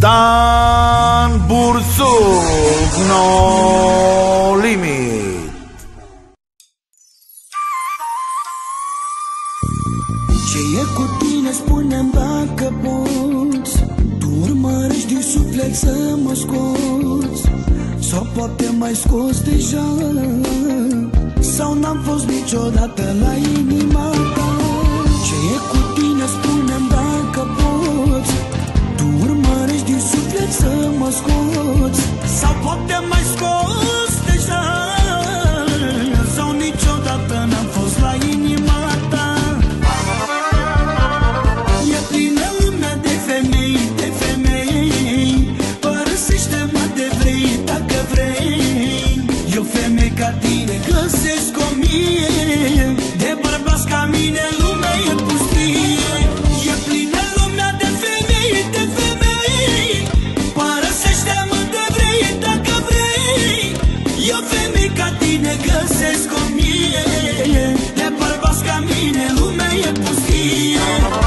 Dan Bursug, No Limit. Ce e cu tine, spune-mi dacă poți. Tu urmărești din suflet să mă scoți, sau poate mai scos deja, sau n-am fost niciodată la inima ta. Ce e cu tine, spune-mi dacă poți. Tu urmărești din suflet să mă scoți, sau poate mai scos deja, sau niciodată n-am fost la inima ta. E plină lumea de femei, de femei. Părăsește-mă de vrei, dacă vrei. Eu femei ca tine găsesc o mie, de bărbați ca mine lumea e pustie. E plină lumea de femei, de femei. Părăsește-mă de vrei, dacă vrei. Eu femei ca tine găsesc o mie, de bărbați ca mine lumea e pustie.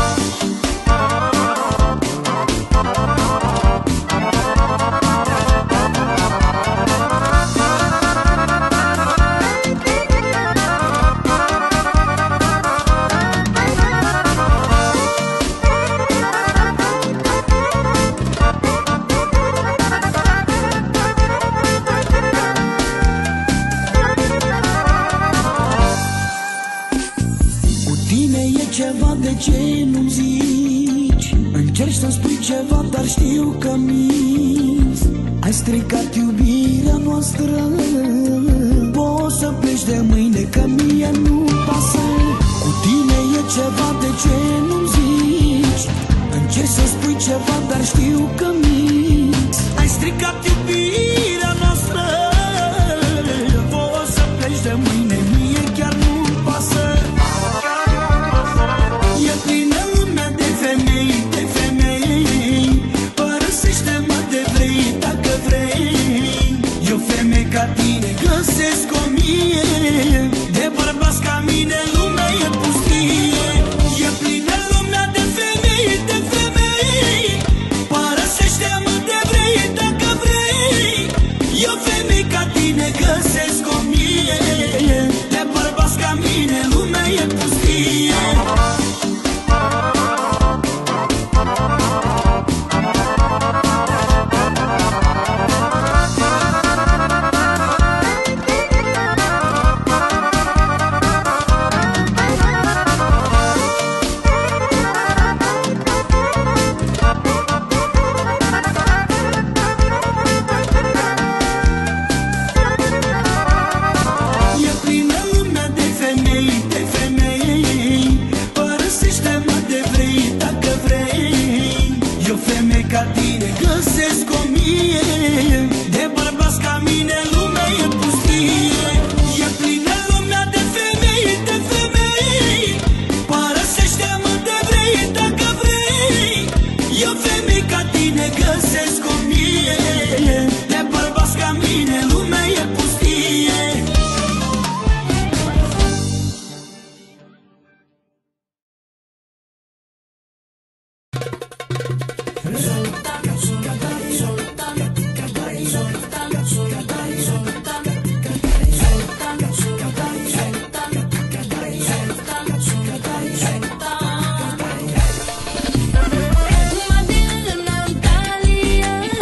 Ceva de ce nu-mi zici? Încerci să-mi spui ceva, dar știu că minți. Ai stricat iubirea noastră. Poți să pleci de mâine, că mie nu pasă. Cu tine e ceva de ce nu-mi zici? Încerci să spui ceva, dar știu că minți. Ai stricat iubirea noastră. Poți să pleci de mâine, mie chiar nu-mi pasă. E plină lumea de femei, de femei. Părăsește-mă de vrei, dacă vrei. Eu femei ca tine găsesc o mie, de bărbați ca mine lumea e pustie. E plină lumea de femei, de femei. Părăsește-mă de vrei, dacă vrei. Eu femei ca tine găsesc o mie, de bărbați ca mine lumea e pustie. Ca tine găsesc o mie, de bărbați ca mine lumea e pustie. E plină lumea de femei, de femei. Părăsește-mă de vrei, dacă vrei. Eu femei ca tine găsesc o mie, de bărbați ca mine lumea e pustie. Uma menina Natalia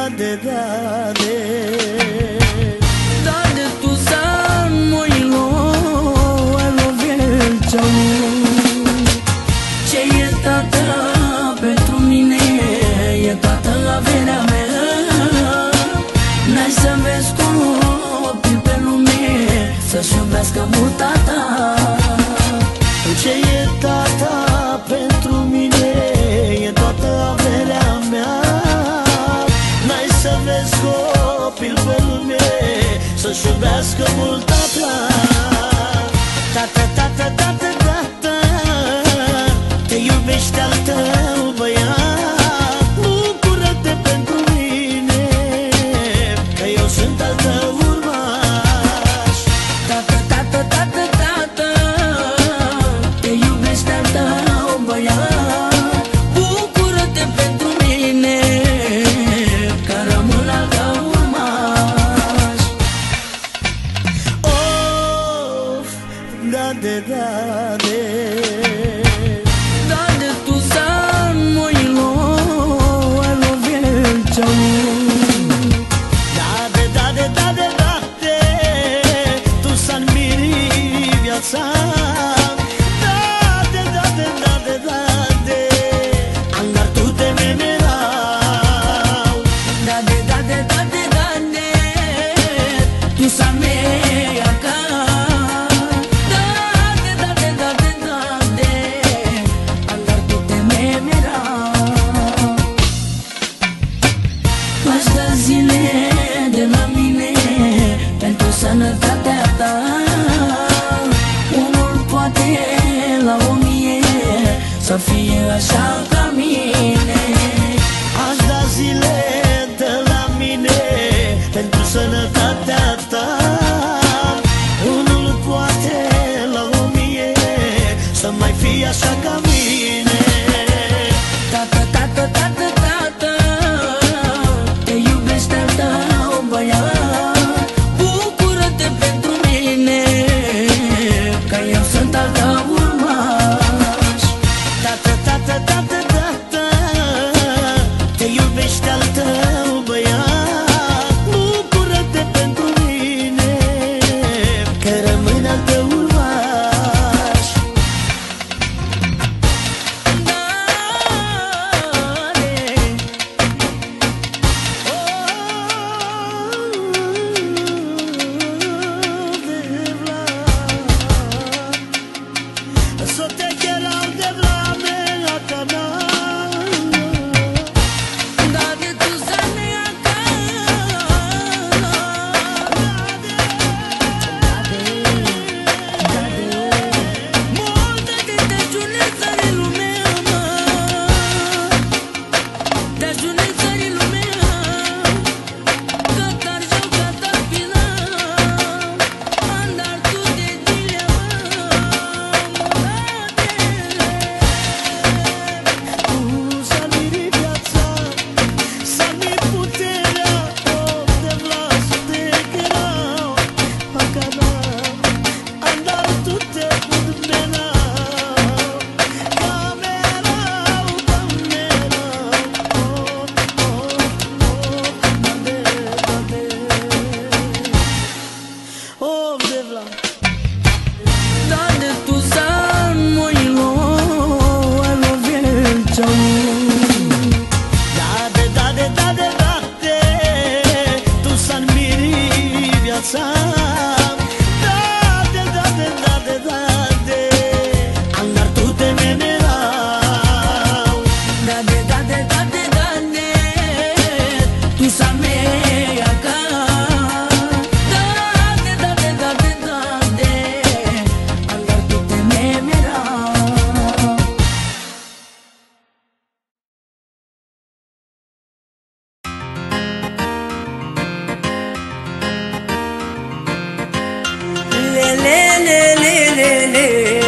Dade tu san moilo alo viața. Ce e tata pentru mine, e toată averea mea. N-ai să vezi copil pe lume să-și iubească mult tata. Ce e tata pentru mine, e toată averea mea. N-ai să vezi copil pe lume să-și iubească mult tata. Tata, tata, tata, tata, te iubește al tău băiat. Bucură-te pentru mine, că eu sunt al tău urmaș. Tata, tata, tata, tata, te iubește al tău băiat. Bucură-te pentru mine, că rămân al tău urmaș. Of, dade, dade, dade tu san moilo alo viața. Dade, dade, dade, dade, tu san miri viața. Dade, dade, dade, dade, angar tu te memerau. Dade, dade, dade, dade, tu san mea ca. Dade, dade, dade, dade, angar tu te memerau. M-aș da zile de la mine pentru sănătatea ta. Unul poate la 1000 să fie așa ca mine. Aș da zile de la mine pentru sănătatea ta. Unul poate la 1000 să mai fie așa ca mine. Tata, tata, tata, tata, te iubește al tău băiat. Bucură-te pentru mine, că eu sunt al tău urmaș. Tata, tata, tata, tata, te iubește al tău băiat. Bucură-te pentru mine, că rămân al tău urmaș. Să te cherau de vrame la canal. Dade tu zanea ca. Multe de june țării lumea mă. De june țării lumea. Că tarjau ca tapila. Andar tu de dilea mă. Tu s-a-mi viața, s-a-mi puterea. Of de vlasul te cherau la canal. Andar tu te pudmenau, camerau, camerau. Of, of, of, dade, dade, of de vla. Dade tu san moilo alo viața. Dade, dade, dade, dade, tu san miri viața. Dade, dade, dade, dade, angar tu te memerau. Dade, dade, dade, dade, tu san mea ca. Dade, dade, dade, dade, angar tu te memerau. Le, le, le, le, le, le.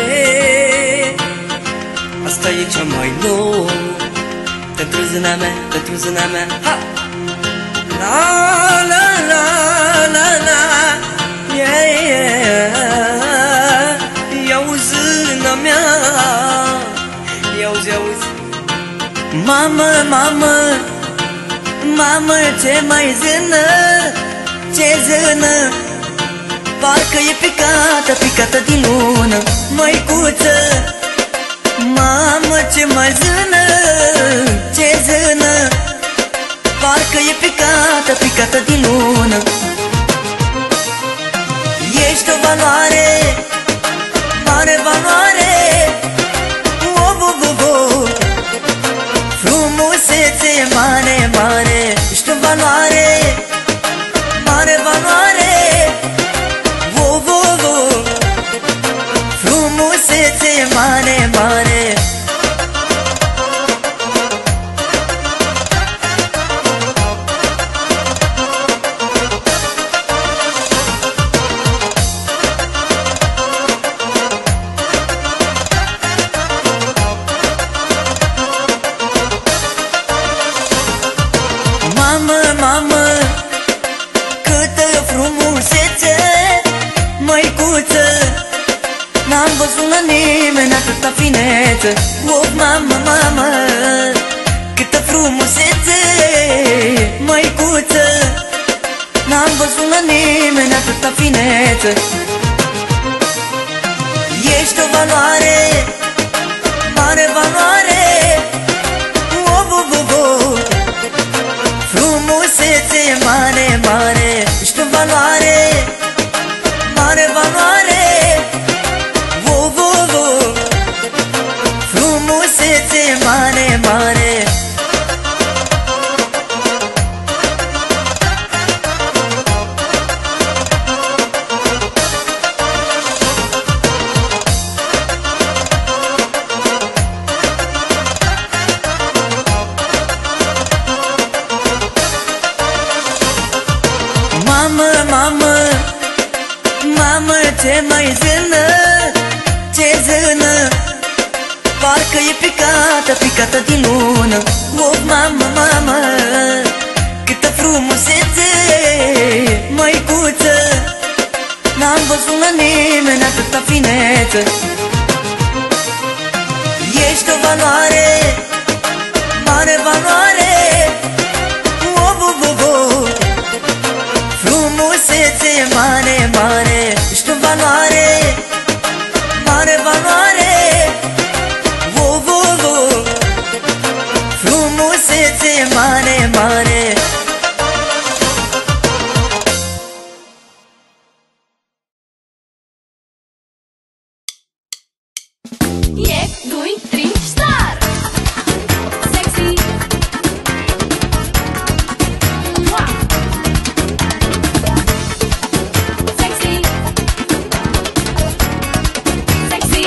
Asta e cea mai nouă pentru zâna mea, pentru zâna mea. Ha! La, la, la, la, la, yeah, yeah. Iau zâna mea, iauzi, iauzi. Mamă, mamă, Mamă, ce mai zână, ce zână, parcă e picată, picată din lună, măicuță. Mamă, ce mai zână, ce zână, parcă e picată, picată din lună. Ești o valoare, mare valoare, frumusețe mare, mare. Ești o valoare, mare valoare, frumusețe mare, mare. Mamă, mamă, câtă frumusețe, măicuță, n-am văzut la nimeni atâta finețe. Oh, mamă, mamă, câtă frumusețe, măicuță, n-am văzut la nimeni atâta finețe. Ești o valoare, mare valoare, frumusețe mare, mare. Ești o valoare, mare valoare, frumusețe mare, mare. Mamă, mamă, mamă, ce mai zână, ce zână, parcă e picată, picată din lună. Oh, mamă, mamă, câtă frumusețe, măicuță, n-am văzut la nimeni atâta finețe. Ești o valoare, mare valoare, frumusețe mare, mare. Ești o valoare, mare valoare, frumusețe mare, mare. Jek, doi, tri, start! Sexy! Mwah! Sexy! Sexy!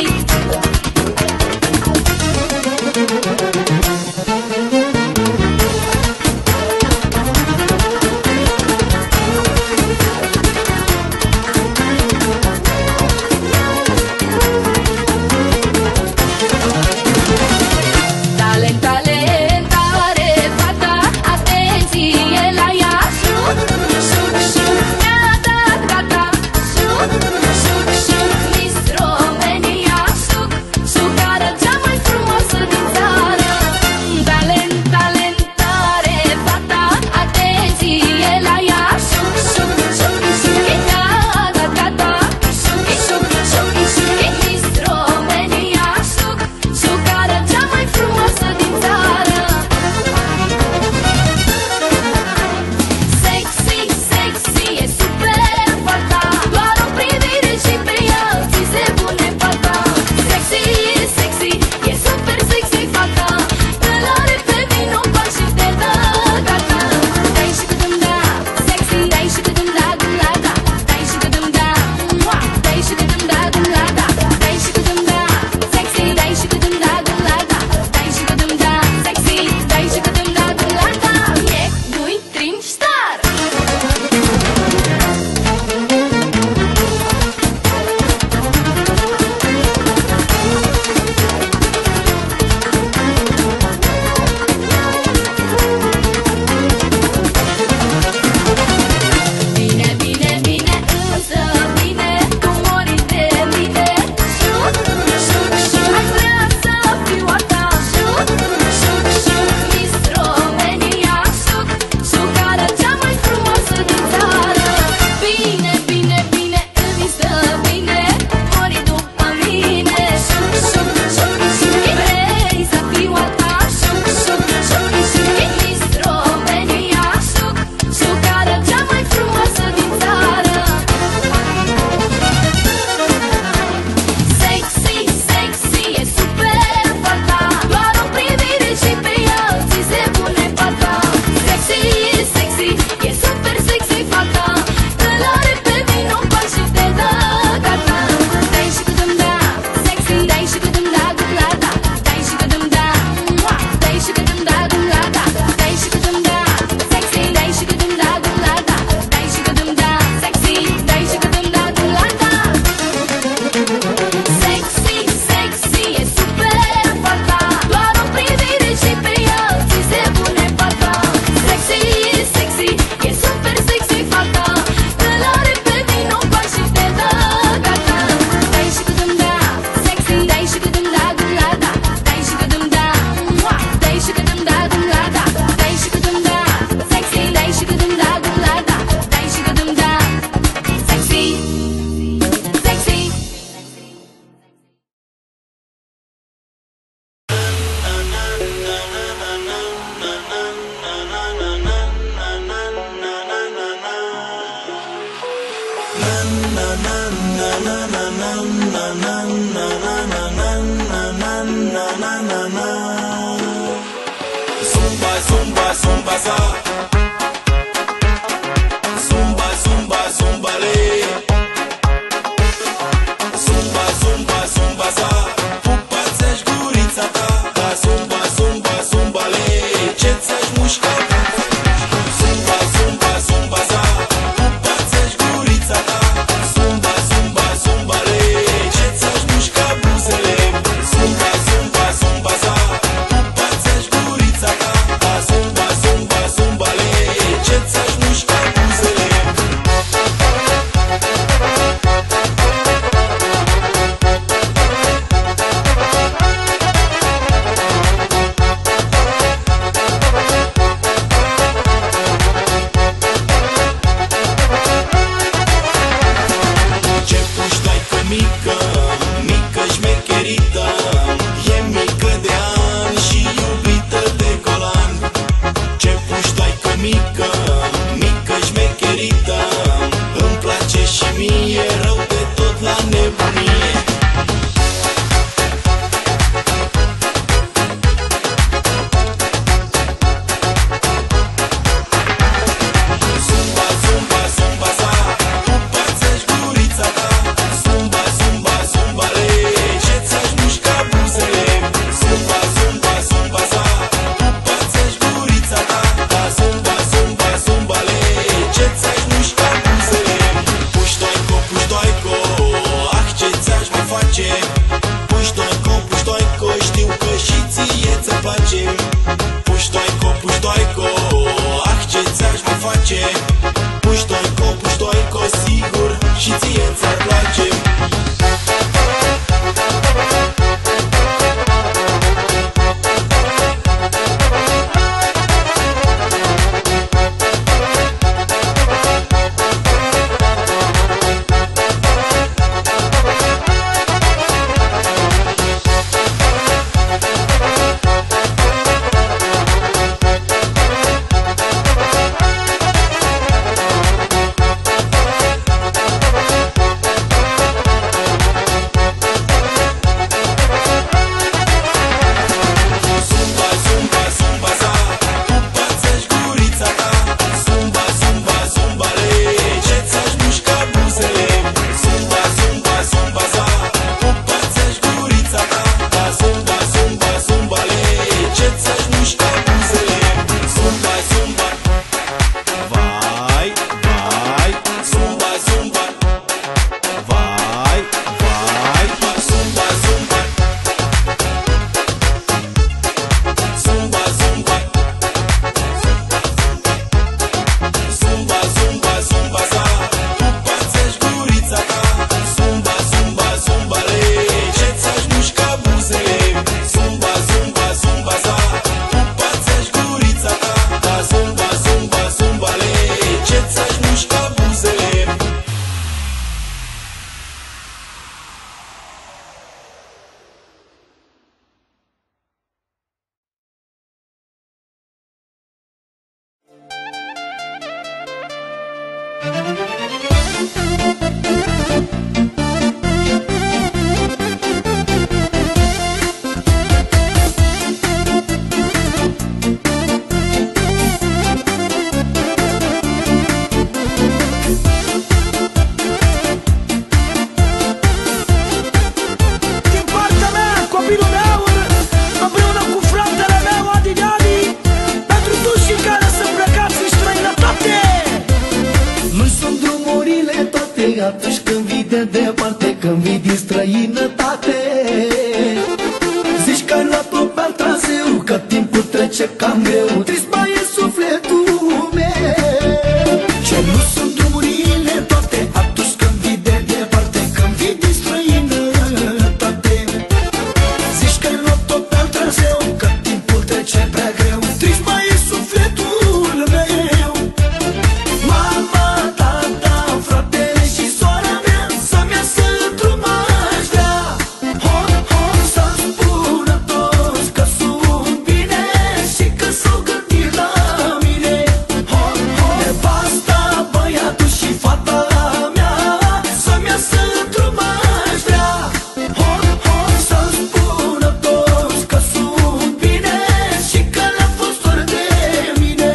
străinătate. Zici că ai luat-o pe-al traseu, că timpul trece cam greu. Trist mai e sufletul meu. Ce nu sunt drumurile toate atunci când vii de departe, când vii din străinătate. Zici că ai luat-o pe-al traseu, că timpul trece prea greu. Trist mai e sufletul meu. Mama, tata, fratele și sora mea să-mi iasă drum aș vrea. Hop, hop, să-mi spună toți că sunt bine și că s-au gândit la mine. Hop, hop, nevasta, băiatul și fata mea să-mi iasă drum aș vrea. Hop, hop, să-mi spună toți că sunt bine și că le-a fost doar de mine.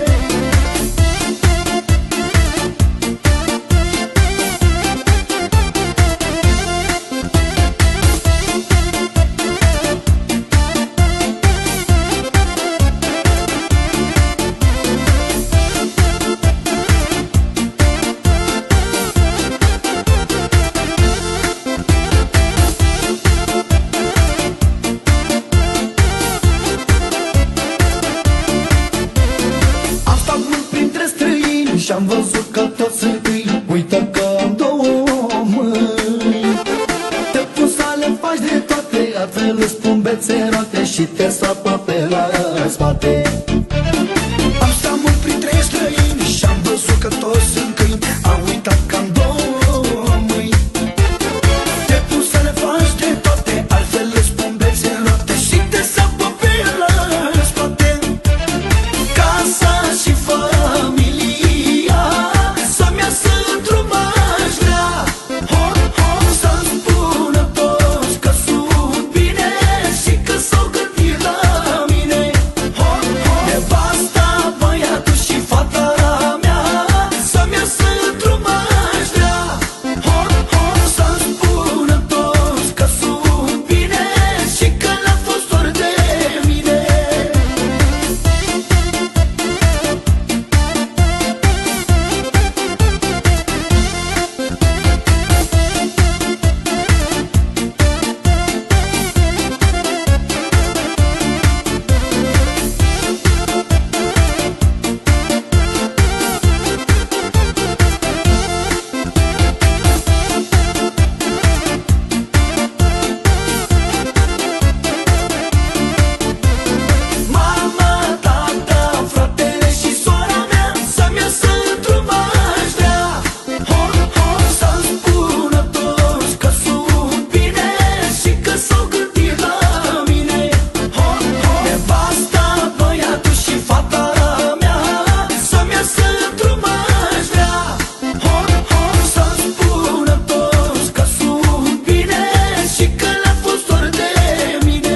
Am stat mult printre străini și-am văzut că toți sunt câini. Uită că am două mâini. Te pun să le faci de toate, altfel îți pun bețe roate și te sapă pe la spate. Am stat mult printre străini și-am văzut că toți sunt câini. Am uitat că am două mâini. Te pun să le faci de toate, altfel îți pun bețe roate și te sapă pe la spate. Casa și familia să-mi iasă drum aș vrea. Hop, hop, să-mi spună toți că sunt bine și că s-au gândit la mine. Hop, hop, nevasta, băiatul și fata mea să-mi iasă drum aș vrea. Hop, hop, să-mi spună toți că sunt bine și că le-a fost doar de mine. Mama, tata, fratele și sora mea să-mi iasă drum aș vrea. Hop, hop, să-mi spună toți că sunt bine și că s-au gândit la mine. Hop, hop, nevasta, băiatul și fata mea să-mi iasă drum aș vrea. Hop, hop, să-mi spună toți că sunt bine și că le-a fost doar de mine.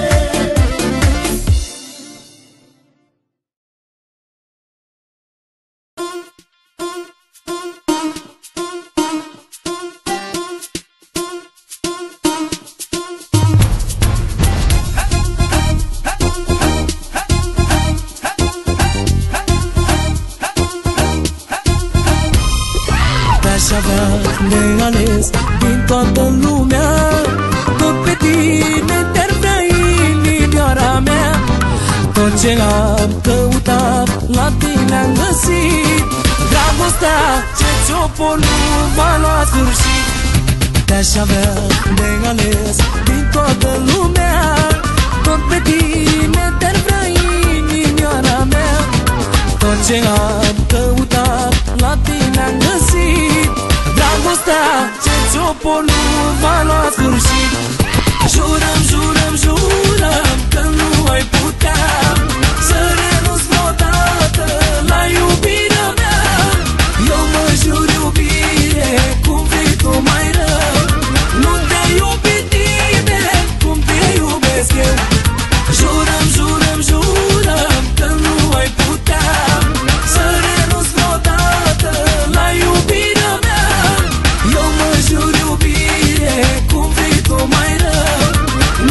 Te-aș avea de ales din toată lumea, tot pe tine te-ar vrea inimioara mea. Tot ce am căutat la tine am găsit, dragostea ce ți-o pun nu va lua sfârșit. Te-aș avea de ales din toată lumea, tot pe tine te-ar vrea inimioara mea. Tot ce am căutat la tine am găsit, dragostea ce ți-o pun nu va lua sfârșit. Jurăm, jurăm, jurăm că nu ai putea să renunți vreodată la iubirea mea. Eu mă jur iubire, cum vrei tu mai rău, nu te iubi tine cum te iubesc eu. Jurăm, jurăm, jurăm că nu ai putea să renunți vreodată la iubirea mea. Eu mă jur iubire, cum vrei tu mai rău,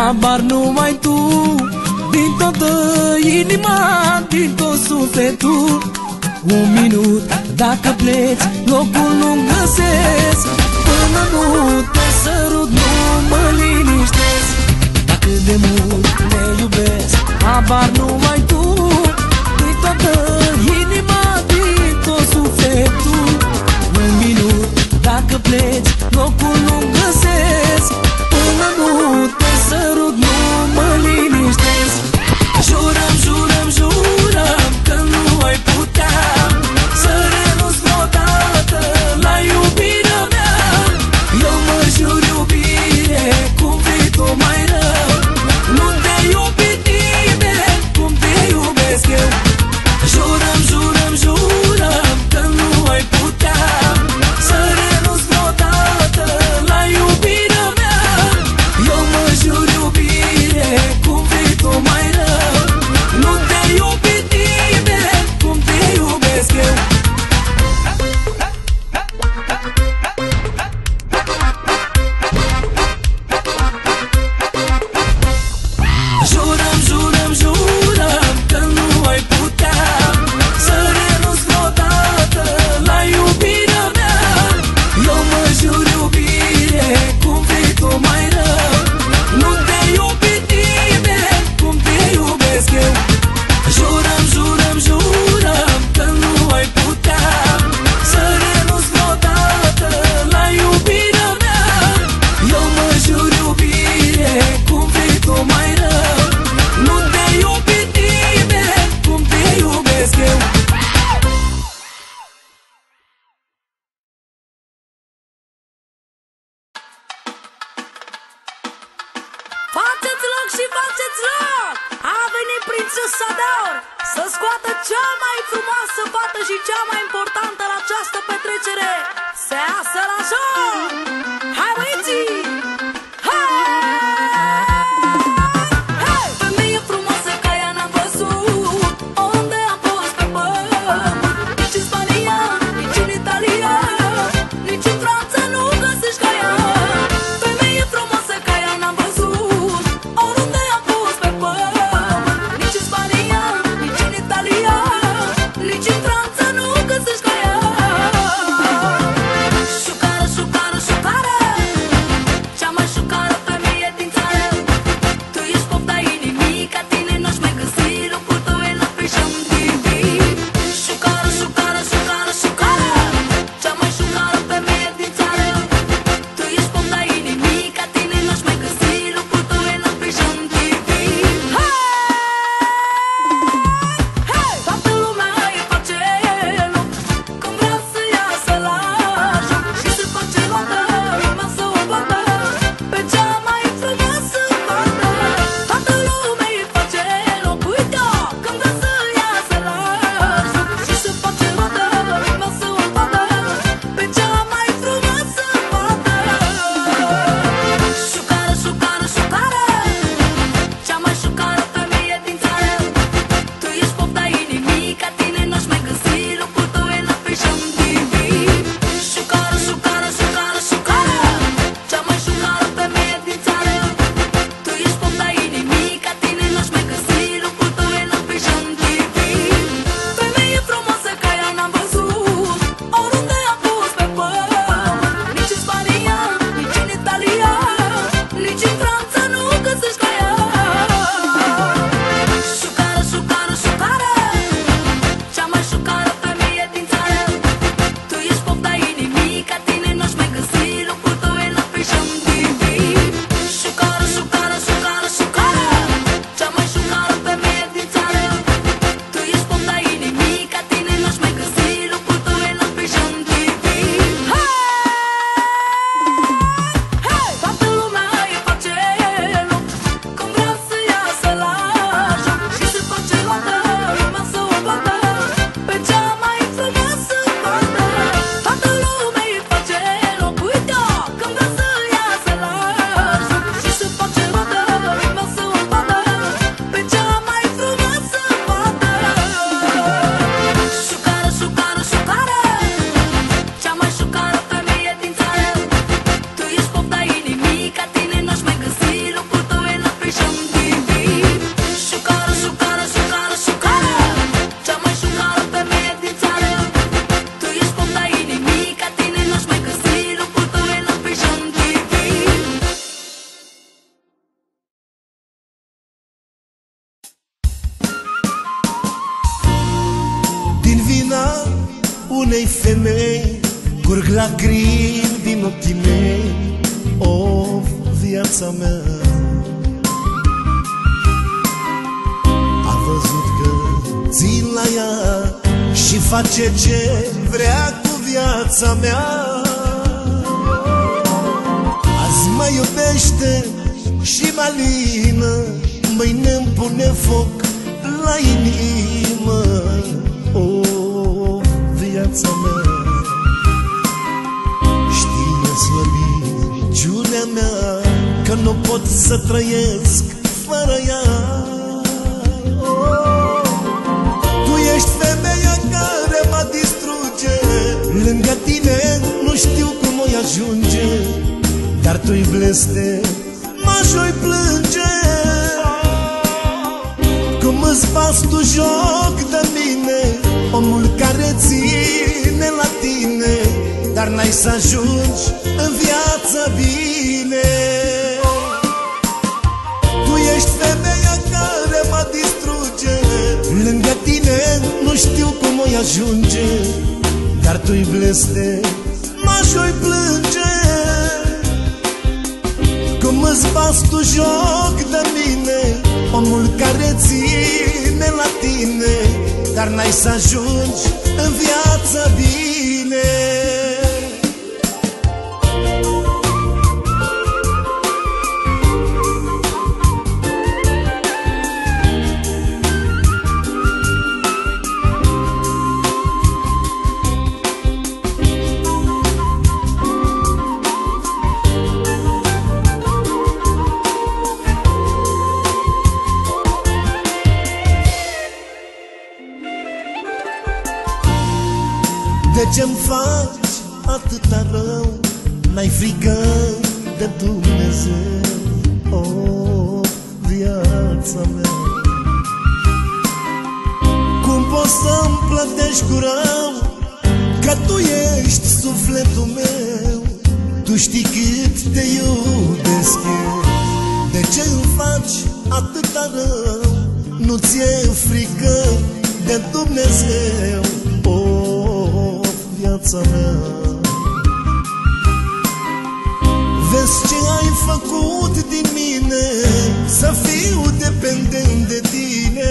habar numai tu. Din toată inima, din tot sufletul. Un minut, dacă pleci, locul nu-mi găsesc. Până nu te sărut, nu mă liniștesc. Dacă de mult ne iubesc, habar numai tu. Din toată inima, din tot sufletul. Un minut, dacă pleci, locul nu-mi găsesc. Până nu te sărut, nu mă liniștesc. Jurăm, jurăm, jurăm că nu ai putea să renunți vreodată la iubirea mea. Eu mă jur iubire, cum vrei tu mai rău. Nu te iubi nimeni cum te iubesc eu. Jurăm, jurăm, jurăm că nu ai putea să renunți vreodată la iubirea mea. Eu mă jur iubire, cum vrei tu mai rău. Nu te iubi nimeni cum te iubesc eu. Jurăm, jurăm, jurăm că nu ai putea să renunți vreodată la iubirea mea. Eu mă jur iubire, cum vrei tu mai rău. Nu te iubi nimeni cum te iubesc eu. Jurăm, jurăm, jurăm că nu ai putea să renunți vreodată la iubirea mea. Eu mă jur iubire, cum vrei tu mai rău. Nu te iubi nimeni cum te iubesc eu. Faceți loc și faceți loc! A venit prințesa Daur să scoată cea mai frumoasă fată și cea mai importantă la această petrecere. Se iasă la joc! Hai băieții! Hai! Femeie frumoasă ca ea n-am văzut oriunde am fost pe pământ. Nici în Spania, nici în Italia, nici în Franța nu găsești ca ea. Femeie frumoasă ca ea n-am văzut oriunde am fost pe pământ. Nici în Spania, nici în Italia, nici în Franța nu găsești ca ea. Șucară, șucară, șucară, unei femei curg lacrimi din ochii mei. O, viața mea a văzut că țin la ea și face ce vrea cu viața mea. Azi mă iubește și mă alină, mâine-mi pune foc la inimă. O, viața mea știe slăbiciunea mea, că nu pot să trăiesc fără ea. Tu ești femeia care mă distruge, lângă tine nu știu cum o ajunge, dar tu-i bleste, m-aș-o-i plânge. Cum îți bați tu joc de mine, omul care ține la tine, dar n-ai să ajungi în viață bine. Tu ești femeia care mă distruge, lângă tine nu știu cum o ajunge, dar tu-i bleste, m-aș-o-i plânge. Cum îți bați tu joc de mine, omul care ține la tine, dar n-ai să ajungi în viață bine. De ce-mi faci atâta rău? N-ai frică de Dumnezeu? O, viața mea, cum poți să-mi plătești cu rău? Că tu ești sufletul meu, tu știi cât te iubesc eu. De ce îmi faci atâta rău? Nu ți-e frică de Dumnezeu? O, viața mea, vezi ce ai făcut din mine, să fiu dependent de tine.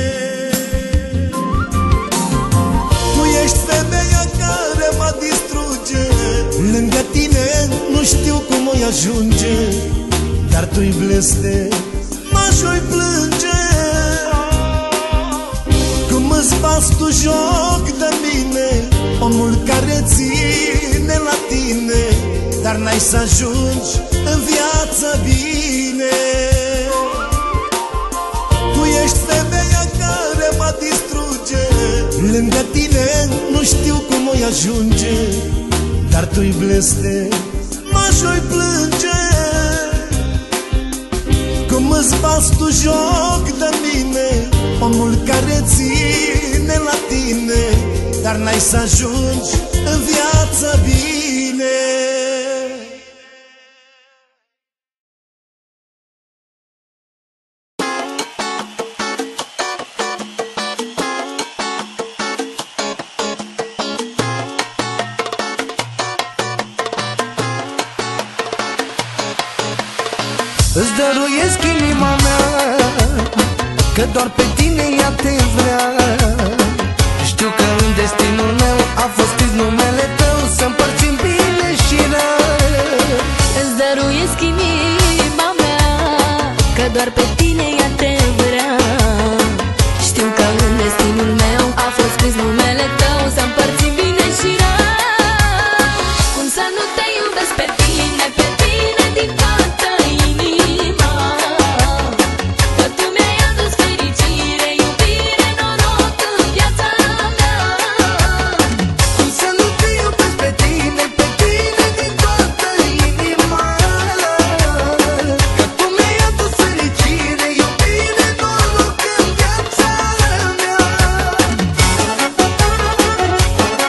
Tu ești femeia care mă distruge, lângă tine nu știu cum o ajunge, dar tu-i bleste, m-aș-o-i plânge. Cum îți bați tu joc de mine, omul care ține la tine, dar n-ai să ajungi în viață bine. Tu ești femeia care mă distruge, lângă tine nu știu cum o ajunge, dar tu-i bleste, m-aș-o-i plânge. Cum îți bați tu joc de mine, omul care ține la tine, dar n-ai să ajungi în viață bine. Îți dăruiesc inima mea, că doar pe tine ea te vrea. Știu că în destinul meu a fost scris numele tău, să împărțim bine și rău. Îți dăruiesc inima mea, că doar pe tine ea te vrea. Știu că în destinul meu a fost scris numele tău, să împărțim bine și rău. Cum să nu te iubesc pe tine din toată inima, că tu mi-ai adus fericire, iubire, noroc în viața mea. Cum să nu te iubesc pe tine din toată inima, că tu mi-ai adus fericire, iubire, noroc în viața mea.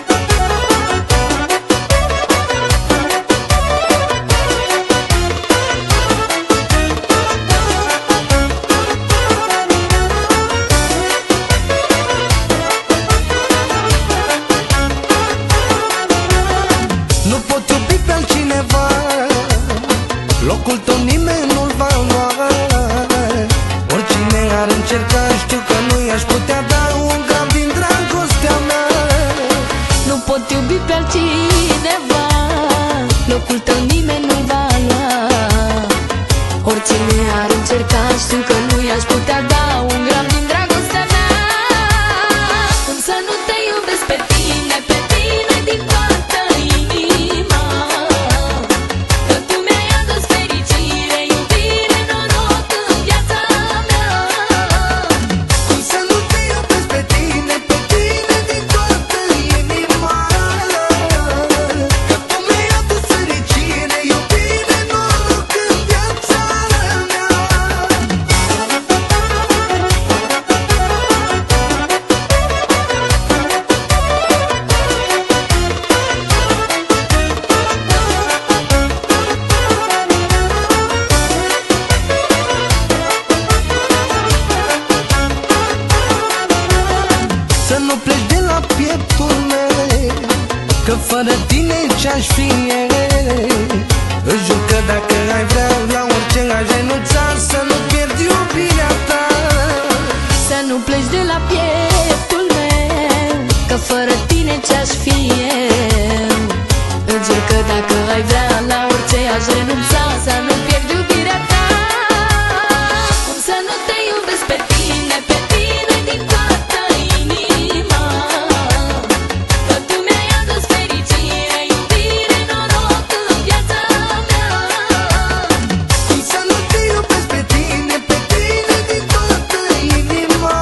fără tine ce-aș fi? Îți jur că dacă ai vrea, la orice aș renunța să nu pierd iubirea ta. Să nu pleci de la pieptul meu, că fără tine ce-aș fi eu? Îți jur că dacă ai vrea, la orice aș renunța să nu pierd iubirea ta. Cum să nu te iubesc pe tine din toată inima? Că tu mi-ai adus fericire, iubire, noroc în viața mea. Cum să nu te iubesc pe tine din toată inima?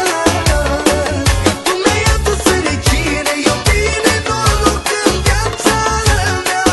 Că tu mi-ai adus fericire, iubire, noroc în viața mea.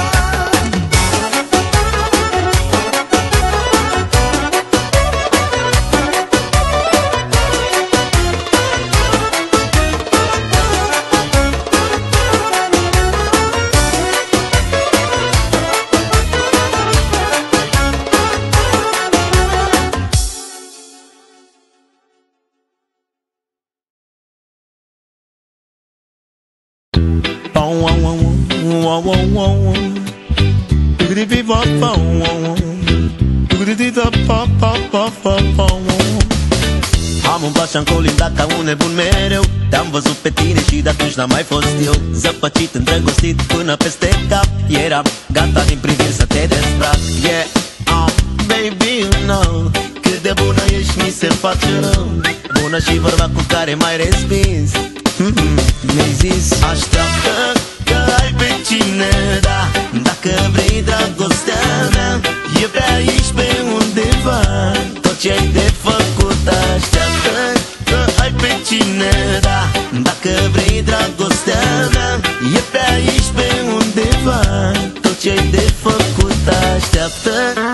Am un pas și-am colindat ca un nebun mereu. Te-am văzut pe tine și de atunci n-am mai fost eu. Zăpăcit, îndrăgostit până peste cap. Eram gata din priviri să te dezbrac. Yeah, baby, you know cât de bună ești, mi se face rău. Bună și vorba cu care m-ai respins. Mi-ai zis, așteaptă că ai pe cine, da. Dacă vrei dragostea mea, e pe aici, pe undeva. Tot ce ai de făcut, așteaptă că ai pe cine, da. Dacă vrei dragostea mea, e pe aici, pe undeva. Tot ce ai de făcut, așteaptă.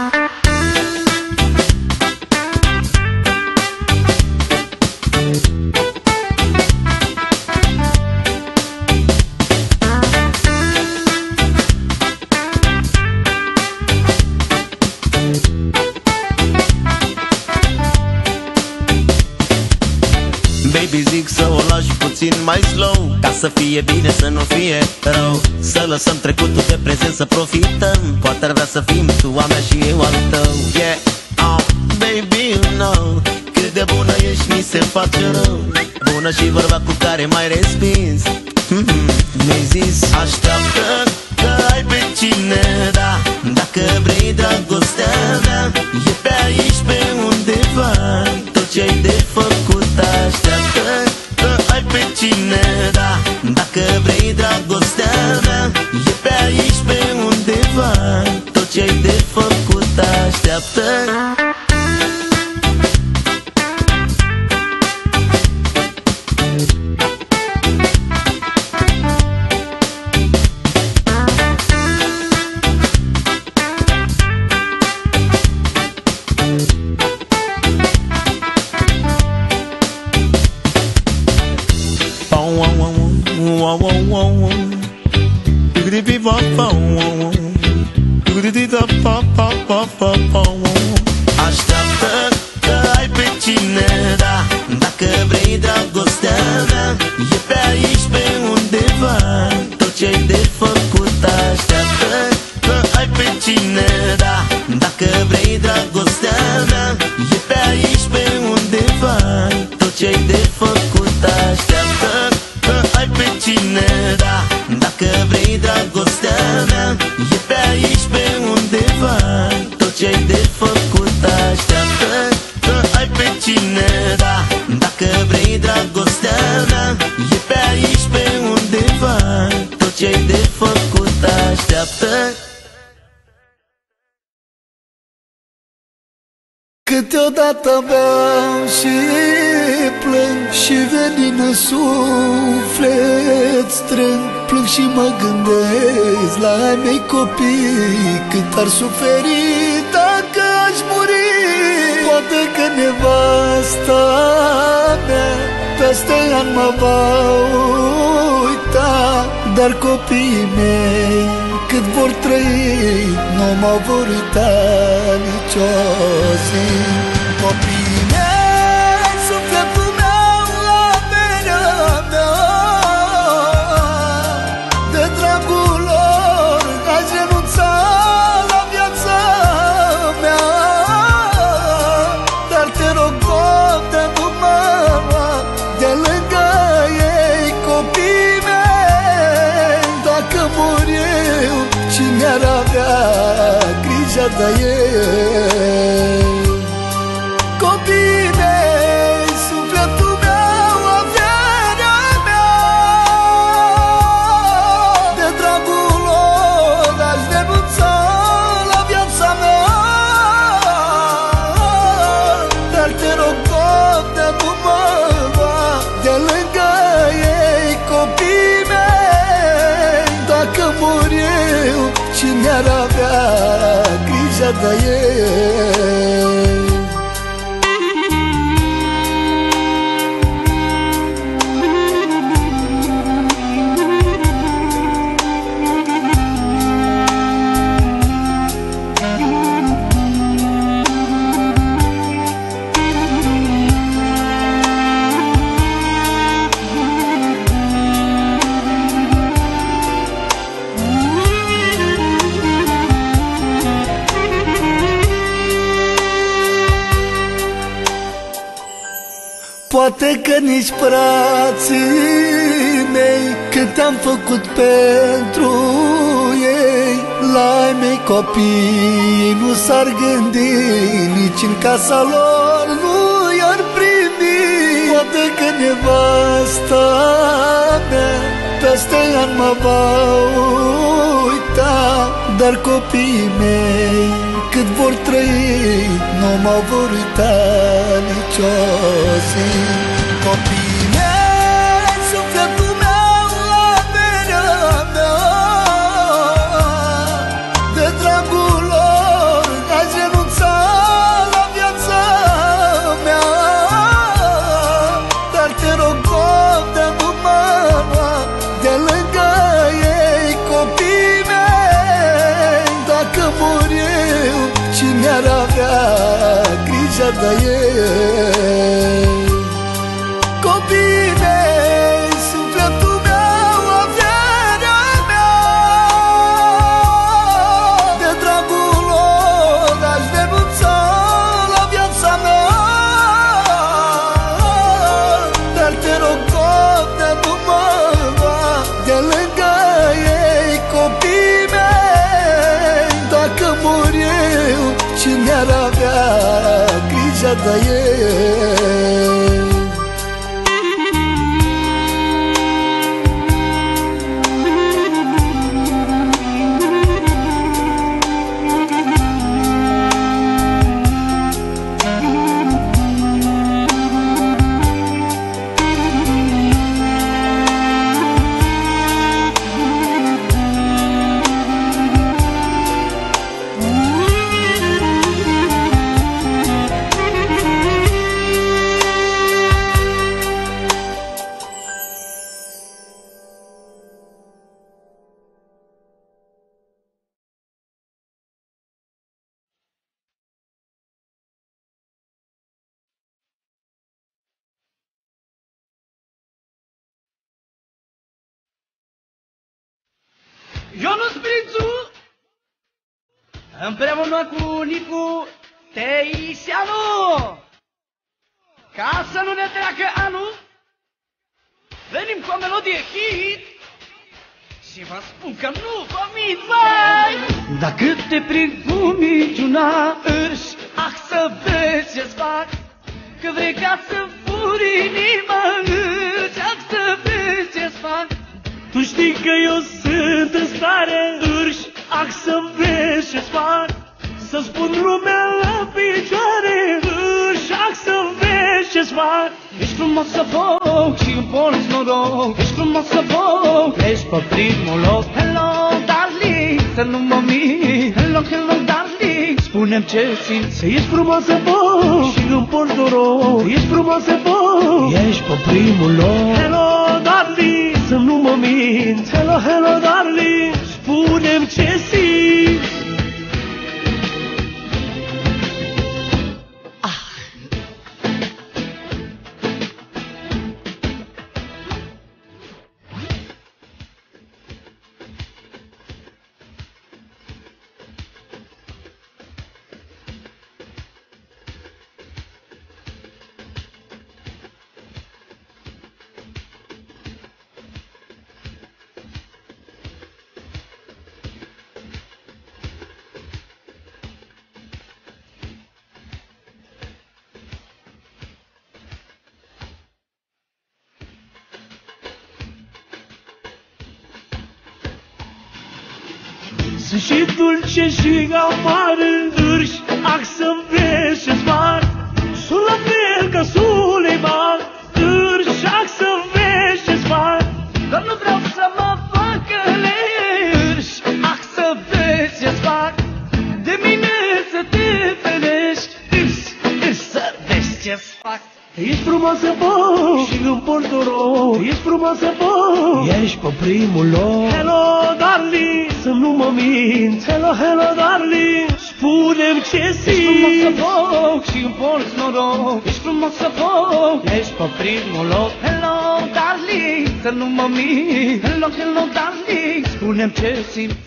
Baby, zic să o lași puțin mai slow, ca să fie bine, să nu fie rău. Să lăsăm trecutul de prezent, să profităm. Poate ar vrea să fim tu a mea și eu al tău. Yeah, baby, you know cât de bună ești, mi se face rău. Bună și vorba cu care m-ai respins. Mi-ai zis, așteaptă că ai pe cine, da. Dacă vrei dragostea mea, e pe aici, pe undeva. Tot ce ai de făcut, așteaptă că ai pe cine, da. Dacă vrei dragostea mea, e pe aici, pe undeva. Tot ce ai de făcut, așteaptă. Așteaptă că ai pe cine, da. Dacă vrei dragostea mea, e pe aici, pe undeva. Tot ce ai de făcut, așteaptă că ai pe cine, da. Dacă vrei dragostea mea, e pe aici, pe undeva. Tot ce ai de făcut, așteaptă că ai pe cine, da. Dacă vrei dragostea mea, e pe aici, pe undeva. Tot ce ai de făcut, așteaptă că ai pe cine, da. Dacă vrei dragostea mea, e pe aici, pe undeva. Tot ce ai de făcut, așteaptă. Câteodată beau și plâng și venin în suflet strâng. Plâng și mă gândesc la ai mei copii, cât ar suferi dacă aș muri. Poate că nevasta mea peste an mă va uita, dar copiii mei cât vor trăi nu mă vor uita nicio zi. Copiii mei, sufletul meu, averea mea, de drag grijă de ei. Copiii mei, sufletul meu, averea mea, de dragul lor aș renunța la viața mea. Dar te rog, Doamne, nu mă lua de lângă ei, copiii mei. Dacă mor eu, cine ar avea grijă de ei? Poate că nici frații mei, cât am făcut pentru ei, la ai mei copii nu s-ar gândi, nici în casa lor nu i-ar primi. Poate că nevasta mea peste an mă va uita, dar copiii mei, cât vor trăi, nu mă vor uita nicio zi. Copiii mei, sufletul meu, averea mea, de dragul lor aș renunța la viața mea. Dar te rog, Doamne, nu mă lua de lângă ei, copiii mei. Dacă mor eu, cine ar avea grijă de ei? Copiii mei, sufletul meu, averea mea, de dragul lor aș renunța la viața mea. Dar te rog, Doamne, nu mă lua de lângă ei, copiii mei. Dacă mor eu, cine ar avea grijă de ei? Ionuț Prințu, împreună cu Nicu Teiseanu, ca să nu ne treacă anul, venim cu o melodie hit și vă spun că nu vă mint, vai! Dacă te prind cu minciuna își, să vezi ce-ți fac, că vrei ca să furi inima își, să vezi ce-ți fac. Tu știi că eu sunt în stare își, să vezi ce-ți fac, să-ți pun lumea la picioare își, să vezi ce-ți fac. Ești frumos să foc și îmi porți noroc, ești frumos să foc, ești pe primul loc. Hello, darling, să nu mă mint. Hello, hello, darling, spune-mi ce simți. Ești frumos să foc și îmi porți noroc, ești frumos să foc, ești pe primul loc. Hello, darling, să nu mă mint. Hello, hello, darling, spune-mi ce simți. Sunt și dulce și amară, își ac să vezi ce-ți fac. Sunt la fel ca Suleiman, își ac să vezi ce-ți fac. Dar nu vreau să mă facă leși, ac să vezi ce-ți fac. De mine să te ferești, să vezi ce-ți fac. Ești frumoasă, boh, și îmi port noroc. Ești frumoasă, boh, ești pe primul loc. Hello, darling, să nu mă minți. Hello, hello, darling, spune-mi ce simți. Ești frumoasă, boh, și îmi port noroc. Ești frumoasă, boh, ești pe primul loc. Hello, darling, să nu mă minți. Hello, hello, darling, spune-mi ce simți.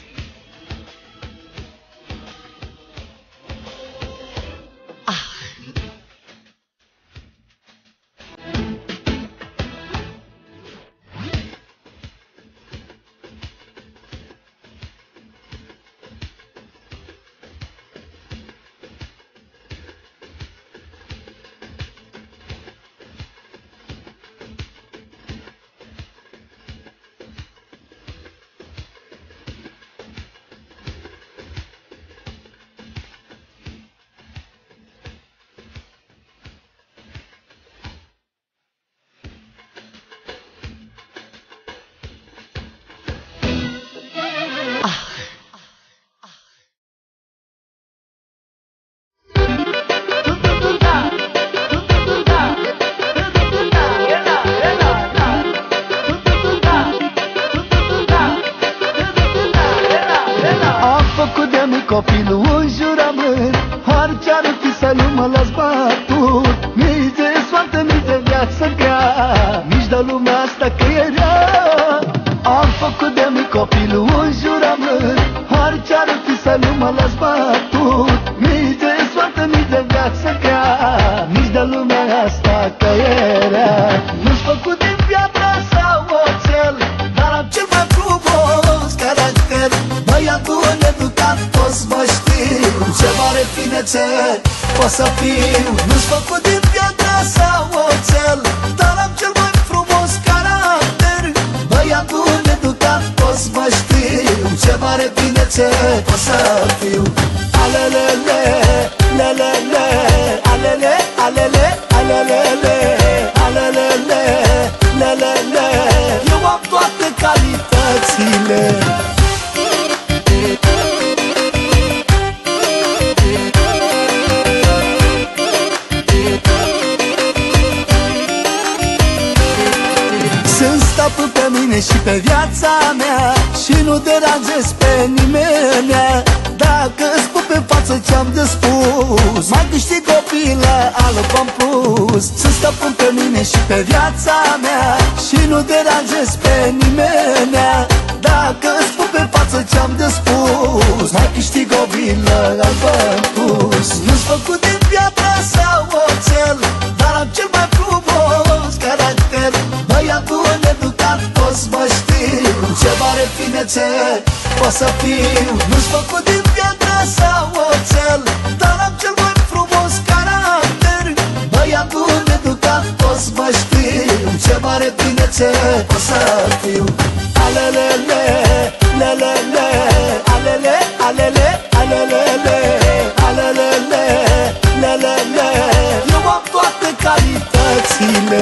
Copilul un jurământ, har ce-ar fi să nu mă las batut. Nici de soartă, nici de viață grea, nici de lumea asta că e rea. Am făcut de mic copilul un jurământ, har ce-ar fi să nu mă las batut. Nici de soartă, nici de viață grea, nici de lumea asta că e rea. Nu-s făcut din piatră sau oțel, dar am cel mai frumos caracter. Băiatul needucat, toți mă știu, ce mare finețe pot să fiu. Nu-s făcut din piatră sau oțel, dar am cel mai frumos caracter. Băiatul needucat, toți mă știu, ce mare finețe pot să fiu. Alelele, lelele, alele, alele, alelele, alelele, lelele. Eu am toate calitățile. Sunt stăpân pe mine și pe viața mea, și nu deranjez pe nimenea. Dacă-ți spun pe față ce-am de spus, mai câștig o pilă albă în plus. Sunt stăpân pe mine și pe viața mea, și nu deranjez pe nimenea. Dacă-ți spun pe față ce-am de spus, mai câștig o pilă albă în plus. Nu-s făcut din piatră sau oțel, dar am cel mai frumos caracter. Băiatul needucat, toți mă știu, ce mare finețe pot să fiu. Nu-s făcut din piatră sau oțel, dar am cel mai frumos caracter. Băiatul needucat, toți mă știu, ce mare finețe pot să fiu. Alelele, lelele, alele, alele, alelele, alelele, lelele. Eu am toate calitățile.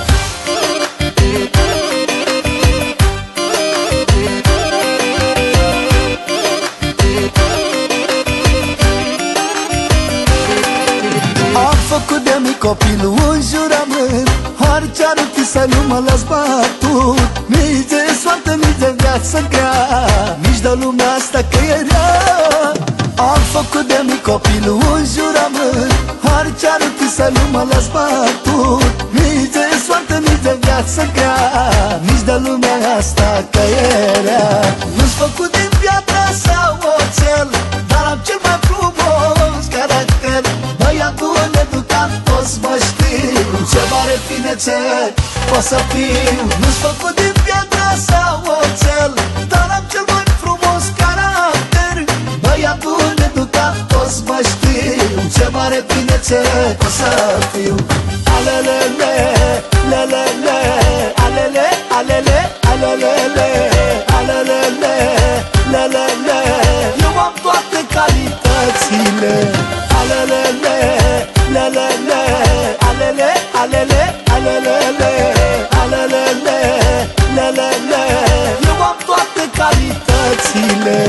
Făcut de mic copilul un jurământ, har ce-ar fi să nu mă las batut. Nici de soartă, nici de viață grea, nici de lumea asta că e rea. Am făcut de mic copilul un jurământ, har ce-ar fi să nu mă las batut. Nici de soartă, nici de viață grea, nici de lumea asta că e rea. Nu-s făcut din piatră sau oțel, dar am cel mai frumos caracter. Băiatul needucat, toți mă știu, ce mare finețe pot să fiu. Nu-s făcut din piatră sau oțel, dar am cel mai frumos caracter. Băiatul needucat, toți mă știu, ce mare finețe pot să fiu. Alelele, lelele, alele, alele, alelele, alelele, lelele. alelele, alelele, lelele. Eu am toate calitățile.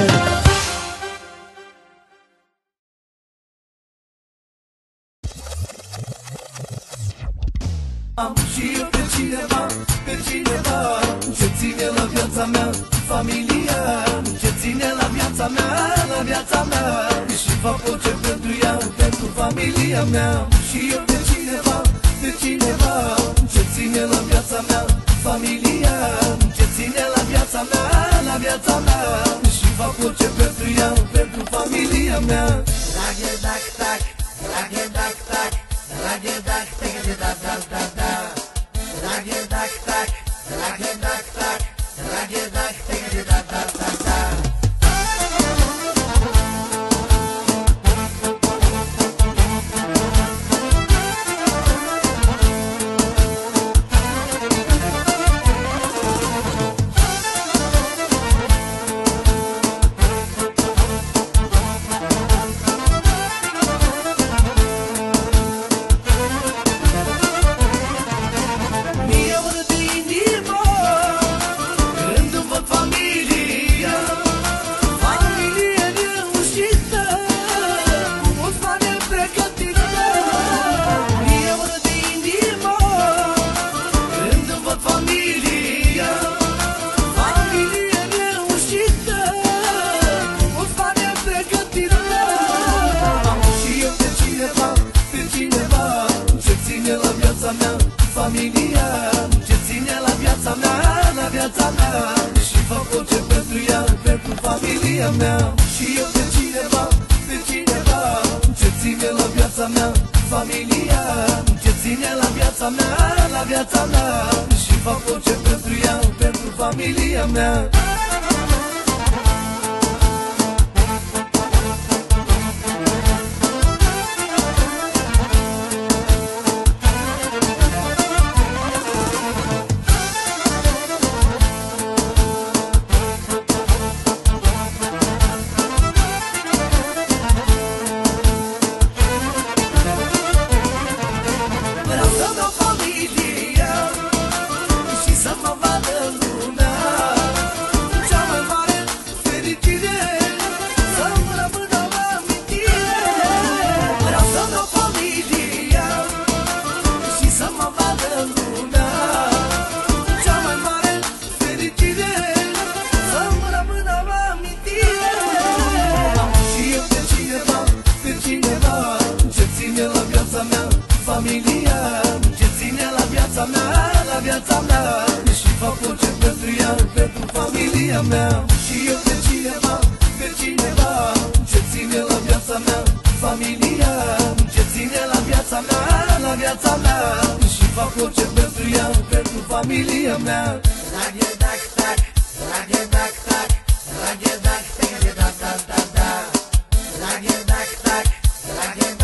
Am și eu pe cineva ce ține la viața mea, familia, ce ține la viața mea, și fac orice pentru ea, pentru familia mea. Și eu pe cineva ce ține la viața mea, familia, ce ține la viața mea, și fac orice pentru ea, pentru familia mea. Rage dac tac, rage dac tac, rage dac tac, da da da da. Rage dac tac, rage dac tac, rage dac tac, da da da da. Familia, ce ține la viața mea, și fac orice pentru ea, pentru familia mea. Și eu pe cineva ce ține la viața mea, familia, ce ține la viața mea, și fac orice pentru ea, pentru familia mea. Familia, ce ține la viața mea, și fac orice pentru ea, pentru familia mea. Și eu pe cineva ce ține la viața mea, familia, ce ține la viața mea, și fac orice pentru ea, pentru familia mea. Rage dac tac, rage dac tac, rage dac tac, da da da da. Rage dac tac, rage